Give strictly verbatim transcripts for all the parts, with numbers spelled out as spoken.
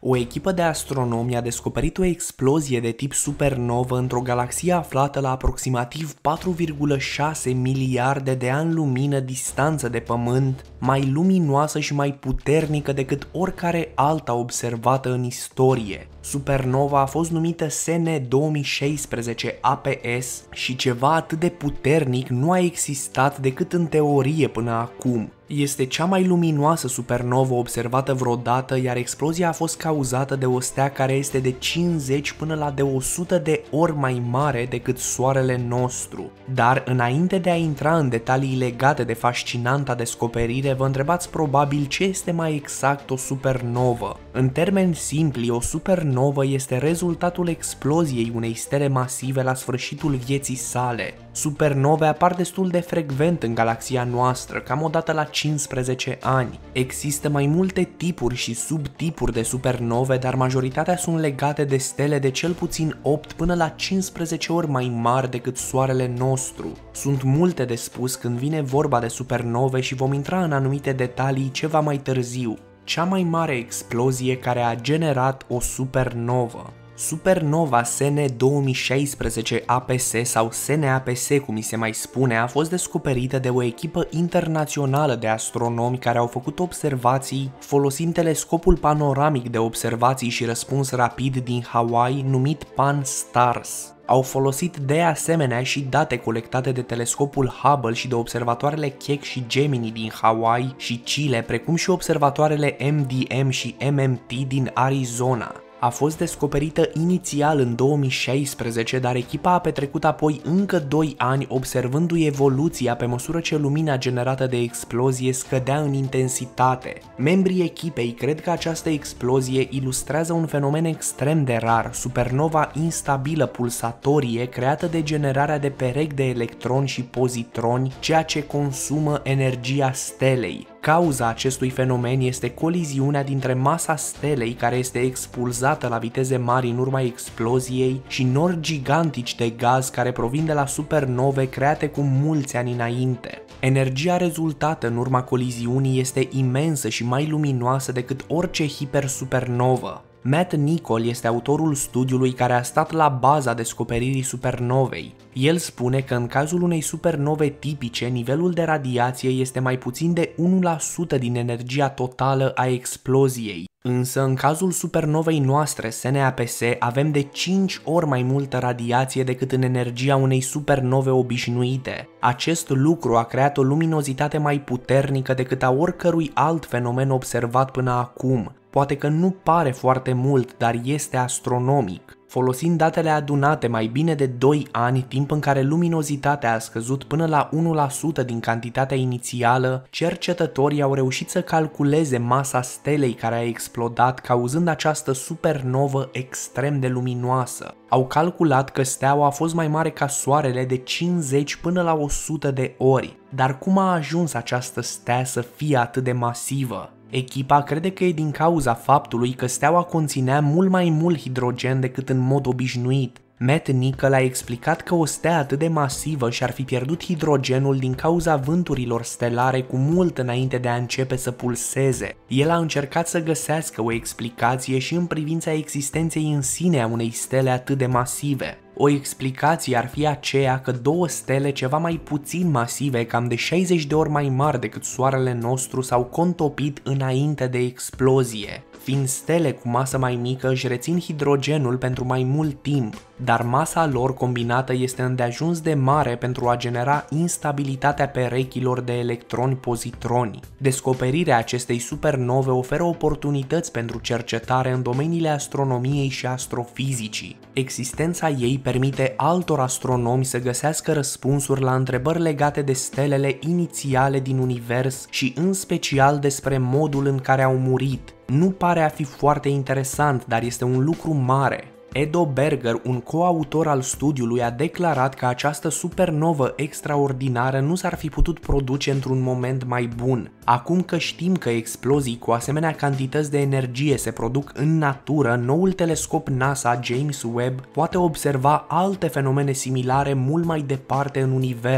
O echipă de astronomi a descoperit o explozie de tip supernovă într-o galaxie aflată la aproximativ patru virgulă șase miliarde de ani lumină distanță de Pământ, mai luminoasă și mai puternică decât oricare alta observată în istorie. Supernova a fost numită S N două mii șaisprezece A P S și ceva atât de puternic nu a existat decât în teorie până acum. Este cea mai luminoasă supernovă observată vreodată, iar explozia a fost cauzată de o stea care este de cincizeci până la de o sută de ori mai mare decât Soarele nostru. Dar înainte de a intra în detalii legate de fascinanta descoperire, vă întrebați probabil ce este mai exact o supernovă. În termeni simpli, o supernovă este rezultatul exploziei unei stele masive la sfârșitul vieții sale. Supernove apar destul de frecvent în galaxia noastră, cam o dată la cincisprezece ani. Există mai multe tipuri și subtipuri de supernove, dar majoritatea sunt legate de stele de cel puțin opt până la cincisprezece ori mai mari decât Soarele nostru. Sunt multe de spus când vine vorba de supernove și vom intra în anumite detalii ceva mai târziu. Cea mai mare explozie care a generat o supernovă. Supernova S N două mii șaisprezece A P S sau S N A P S cum îi se mai spune a fost descoperită de o echipă internațională de astronomi care au făcut observații folosind telescopul panoramic de observații și răspuns rapid din Hawaii numit Pan-STARRS. Au folosit de asemenea și date colectate de telescopul Hubble și de observatoarele Keck și Gemini din Hawaii și Chile, precum și observatoarele M D M și M M T din Arizona. A fost descoperită inițial în două mii șaisprezece, dar echipa a petrecut apoi încă doi ani observându-i evoluția pe măsură ce lumina generată de explozie scădea în intensitate. Membrii echipei cred că această explozie ilustrează un fenomen extrem de rar, supernova instabilă pulsatorie creată de generarea de perechi de electroni și pozitroni, ceea ce consumă energia stelei. Cauza acestui fenomen este coliziunea dintre masa stelei, care este expulzată la viteze mari în urma exploziei, și nori gigantici de gaz care provin de la supernove create cu mulți ani înainte. Energia rezultată în urma coliziunii este imensă și mai luminoasă decât orice hipersupernovă. Matt Nicol este autorul studiului care a stat la baza descoperirii supernovei. El spune că în cazul unei supernove tipice, nivelul de radiație este mai puțin de unu la sută din energia totală a exploziei. Însă, în cazul supernovei noastre S N A P S, avem de cinci ori mai multă radiație decât în energia unei supernove obișnuite. Acest lucru a creat o luminozitate mai puternică decât a oricărui alt fenomen observat până acum. Poate că nu pare foarte mult, dar este astronomic. Folosind datele adunate mai bine de doi ani, timp în care luminozitatea a scăzut până la unu la sută din cantitatea inițială, cercetătorii au reușit să calculeze masa stelei care a explodat, cauzând această supernovă extrem de luminoasă. Au calculat că steaua a fost mai mare ca Soarele de cincizeci până la o sută de ori. Dar cum a ajuns această stea să fie atât de masivă? Echipa crede că e din cauza faptului că steaua conținea mult mai mult hidrogen decât în mod obișnuit. Matt Nicol a explicat că o stea atât de masivă și-ar fi pierdut hidrogenul din cauza vânturilor stelare cu mult înainte de a începe să pulseze. El a încercat să găsească o explicație și în privința existenței în sine a unei stele atât de masive. O explicație ar fi aceea că două stele ceva mai puțin masive, cam de șaizeci de ori mai mari decât Soarele nostru, s-au contopit înainte de explozie. Fiind stele cu masă mai mică, își rețin hidrogenul pentru mai mult timp, dar masa lor combinată este îndeajuns de mare pentru a genera instabilitatea perechilor de electroni-pozitroni. Descoperirea acestei supernove oferă oportunități pentru cercetare în domeniile astronomiei și astrofizicii. Existența ei permite altor astronomi să găsească răspunsuri la întrebări legate de stelele inițiale din univers și în special despre modul în care au murit. Nu pare a fi foarte interesant, dar este un lucru mare. Edo Berger, un coautor al studiului, a declarat că această supernovă extraordinară nu s-ar fi putut produce într-un moment mai bun. Acum că știm că explozii cu asemenea cantități de energie se produc în natură, noul telescop NASA James Webb poate observa alte fenomene similare mult mai departe în univers.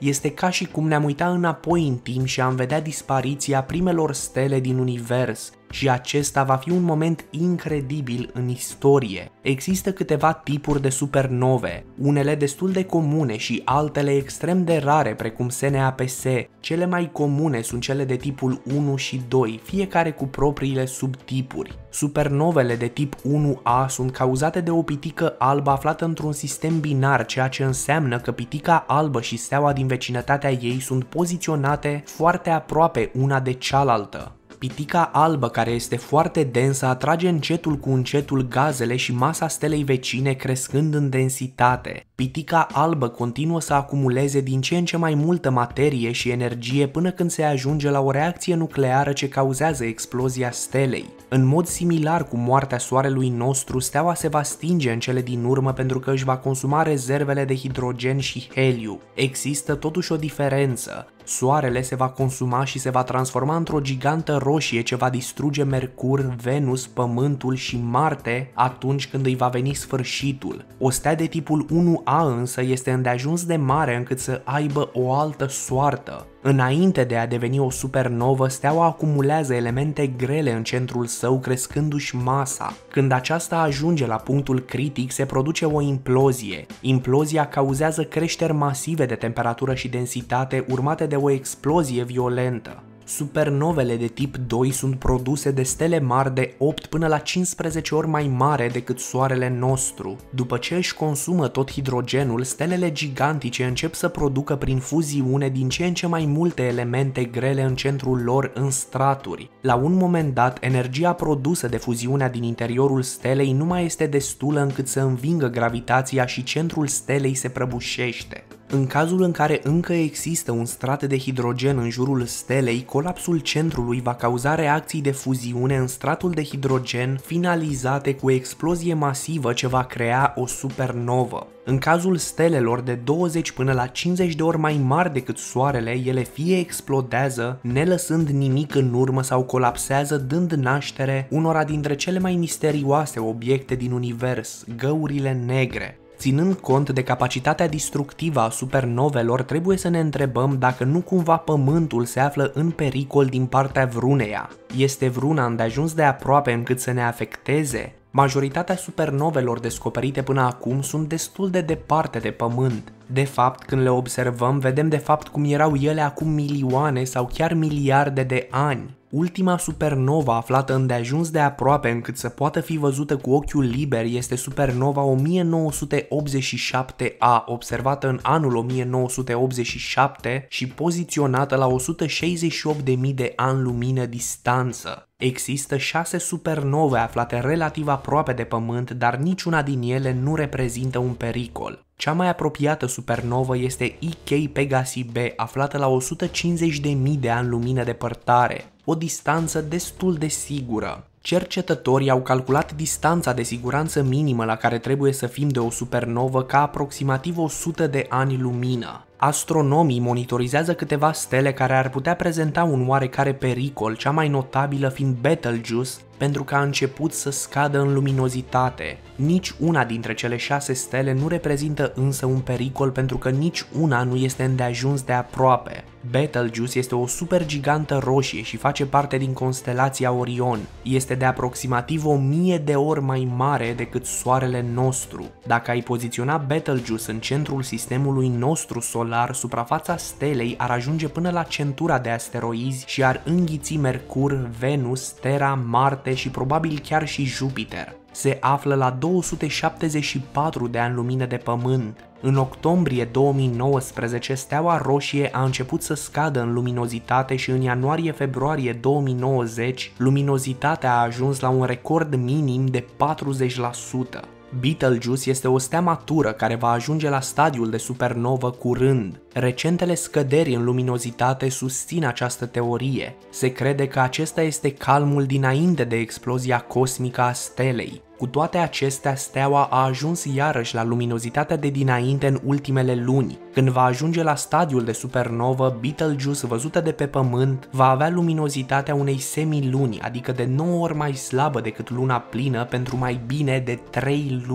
Este ca și cum ne-am uitat înapoi în timp și am vedea dispariția primelor stele din univers. Și acesta va fi un moment incredibil în istorie. Există câteva tipuri de supernove, unele destul de comune și altele extrem de rare, precum S N A P S. Cele mai comune sunt cele de tipul unu și doi, fiecare cu propriile subtipuri. Supernovele de tip unu A sunt cauzate de o pitică albă aflată într-un sistem binar, ceea ce înseamnă că pitica albă și steaua din vecinătatea ei sunt poziționate foarte aproape una de cealaltă. Pitica albă, care este foarte densă, atrage încetul cu încetul gazele și masa stelei vecine crescând în densitate. Pitica albă continuă să acumuleze din ce în ce mai multă materie și energie până când se ajunge la o reacție nucleară ce cauzează explozia stelei. În mod similar cu moartea soarelui nostru, steaua se va stinge în cele din urmă pentru că își va consuma rezervele de hidrogen și heliu. Există totuși o diferență. Soarele se va consuma și se va transforma într-o gigantă roșie ce va distruge Mercur, Venus, Pământul și Marte atunci când îi va veni sfârșitul. O stea de tipul unu A însă este îndeajuns de mare încât să aibă o altă soartă. Înainte de a deveni o supernovă, steaua acumulează elemente grele în centrul său, crescându-și masa. Când aceasta ajunge la punctul critic, se produce o implozie. Implozia cauzează creșteri masive de temperatură și densitate, urmate de o explozie violentă. Supernovele de tip doi sunt produse de stele mari de opt până la cincisprezece ori mai mare decât soarele nostru. După ce își consumă tot hidrogenul, stelele gigantice încep să producă prin fuziune din ce în ce mai multe elemente grele în centrul lor în straturi. La un moment dat, energia produsă de fuziunea din interiorul stelei nu mai este destulă încât să învingă gravitația și centrul stelei se prăbușește. În cazul în care încă există un strat de hidrogen în jurul stelei, colapsul centrului va cauza reacții de fuziune în stratul de hidrogen, finalizate cu o explozie masivă ce va crea o supernovă. În cazul stelelor de douăzeci până la cincizeci de ori mai mari decât Soarele, ele fie explodează, nelăsând nimic în urmă, sau colapsează, dând naștere unora dintre cele mai misterioase obiecte din univers, găurile negre. Ținând cont de capacitatea distructivă a supernovelor, trebuie să ne întrebăm dacă nu cumva Pământul se află în pericol din partea vreuneia. Este vreuna îndeajuns de aproape încât să ne afecteze? Majoritatea supernovelor descoperite până acum sunt destul de departe de Pământ. De fapt, când le observăm, vedem de fapt cum erau ele acum milioane sau chiar miliarde de ani. Ultima supernova aflată îndeajuns de aproape încât să poată fi văzută cu ochiul liber este supernova o mie nouă sute optzeci și șapte A, observată în anul o mie nouă sute optzeci și șapte și poziționată la o sută șaizeci și opt de mii de ani lumină distanță. Există șase supernove aflate relativ aproape de Pământ, dar niciuna din ele nu reprezintă un pericol. Cea mai apropiată supernovă este I K Pegasi B, aflată la o sută cincizeci de mii de ani lumină depărtare, o distanță destul de sigură. Cercetătorii au calculat distanța de siguranță minimă la care trebuie să fim de o supernovă ca aproximativ o sută de ani lumină. Astronomii monitorizează câteva stele care ar putea prezenta un oarecare pericol, cea mai notabilă fiind Betelgeuse, pentru că a început să scadă în luminozitate. Nici una dintre cele șase stele nu reprezintă însă un pericol pentru că nici una nu este îndeajuns de aproape. Betelgeuse este o supergigantă roșie și face parte din constelația Orion. Este de aproximativ o mie de ori mai mare decât Soarele nostru. Dacă ai poziționa Betelgeuse în centrul sistemului nostru solar, suprafața stelei ar ajunge până la centura de asteroizi și ar înghiți Mercur, Venus, Terra, Marte și probabil chiar și Jupiter. Se află la două sute șaptezeci și patru de ani lumină de Pământ. În octombrie două mii nouăsprezece, steaua roșie a început să scadă în luminozitate și în ianuarie-februarie două mii nouăzeci, luminozitatea a ajuns la un record minim de patruzeci la sută. Betelgeuse este o stea matură care va ajunge la stadiul de supernovă curând. Recentele scăderi în luminozitate susțin această teorie. Se crede că acesta este calmul dinainte de explozia cosmică a stelei. Cu toate acestea, steaua a ajuns iarăși la luminozitatea de dinainte în ultimele luni. Când va ajunge la stadiul de supernovă, Betelgeuse, văzută de pe Pământ, va avea luminozitatea unei semiluni, adică de nouă ori mai slabă decât luna plină pentru mai bine de trei luni.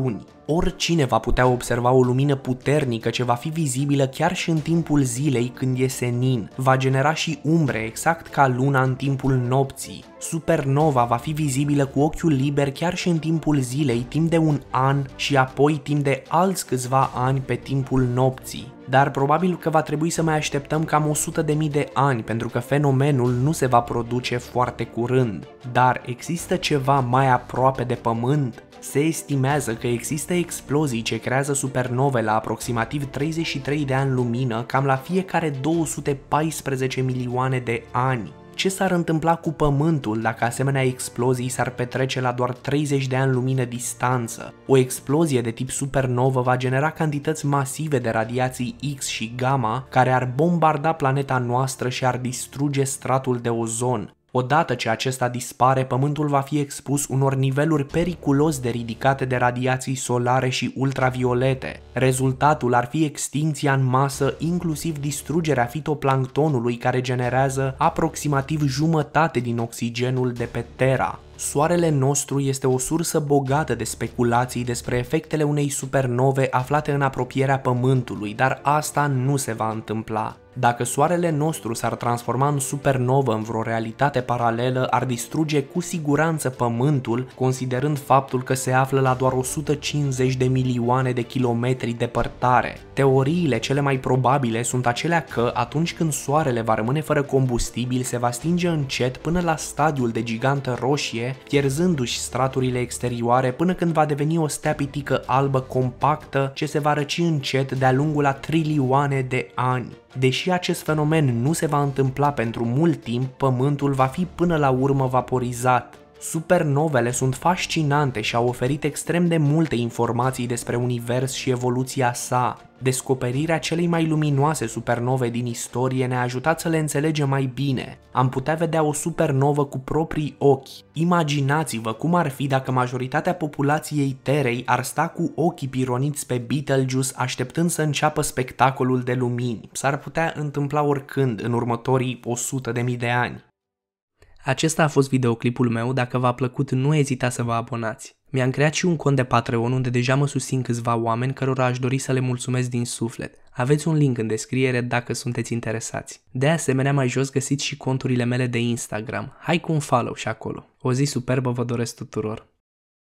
Oricine va putea observa o lumină puternică ce va fi vizibilă chiar și în timpul zilei când e senin. Va genera și umbre exact ca luna în timpul nopții. Supernova va fi vizibilă cu ochiul liber chiar și în timpul zilei, timp de un an și apoi timp de alți câțiva ani pe timpul nopții. Dar probabil că va trebui să mai așteptăm cam o sută de mii de ani pentru că fenomenul nu se va produce foarte curând. Dar există ceva mai aproape de Pământ? Se estimează că există explozii ce creează supernove la aproximativ treizeci și trei de ani lumină cam la fiecare două sute paisprezece milioane de ani. Ce s-ar întâmpla cu Pământul dacă asemenea explozii s-ar petrece la doar treizeci de ani lumină distanță? O explozie de tip supernovă va genera cantități masive de radiații X și gamma care ar bombarda planeta noastră și ar distruge stratul de ozon. Odată ce acesta dispare, Pământul va fi expus unor niveluri periculos de ridicate de radiații solare și ultraviolete. Rezultatul ar fi extincția în masă, inclusiv distrugerea fitoplanctonului care generează aproximativ jumătate din oxigenul de pe Terra. Soarele nostru este o sursă bogată de speculații despre efectele unei supernove aflate în apropierea Pământului, dar asta nu se va întâmpla. Dacă soarele nostru s-ar transforma în supernovă în vreo realitate paralelă, ar distruge cu siguranță Pământul, considerând faptul că se află la doar o sută cincizeci de milioane de kilometri departare. Teoriile cele mai probabile sunt acelea că, atunci când soarele va rămâne fără combustibil, se va stinge încet până la stadiul de gigantă roșie, pierzându-și straturile exterioare până când va deveni o stea pitică albă compactă ce se va răci încet de-a lungul a trilioane de ani. Deși acest fenomen nu se va întâmpla pentru mult timp, Pământul va fi până la urmă vaporizat. Supernovele sunt fascinante și au oferit extrem de multe informații despre univers și evoluția sa. Descoperirea celei mai luminoase supernove din istorie ne-a ajutat să le înțelegem mai bine. Am putea vedea o supernovă cu proprii ochi. Imaginați-vă cum ar fi dacă majoritatea populației Terei ar sta cu ochii pironiți pe Betelgeuse așteptând să înceapă spectacolul de lumini. S-ar putea întâmpla oricând în următorii o sută de mii de ani. Acesta a fost videoclipul meu, dacă v-a plăcut nu ezitați să vă abonați. Mi-am creat și un cont de Patreon unde deja mă susțin câțiva oameni cărora aș dori să le mulțumesc din suflet. Aveți un link în descriere dacă sunteți interesați. De asemenea, mai jos găsiți și conturile mele de Instagram. Hai cu un follow și acolo. O zi superbă vă doresc tuturor!